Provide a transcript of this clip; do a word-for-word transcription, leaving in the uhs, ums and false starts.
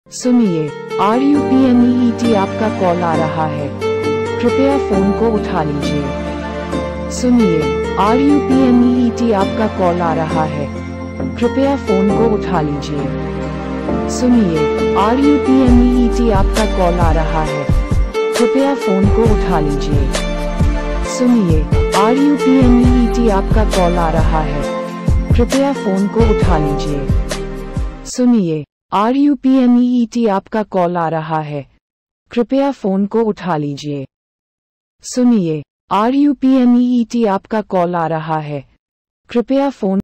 सुनिए, R U P N E T आपका call आ रहा है, कृपया फोन को उठा लीजिए। सुनिए, R U P N E T आपका कॉल आ रहा है, कृपया फोन को उठा लीजिए। सुनिए, R U P N E T आपका कॉल आ रहा है, कृपया फोन को उठा लीजिए। सुनिए, R U P N E T आपका कॉल आ रहा है, कृपया फोन को उठा लीजिए। सुनिए, R U P N E T आपका कॉल आ रहा है, कृपया फोन को उठा लीजिए। सुनिए, R U P N E T आपका कॉल आ रहा है, कृपया फोन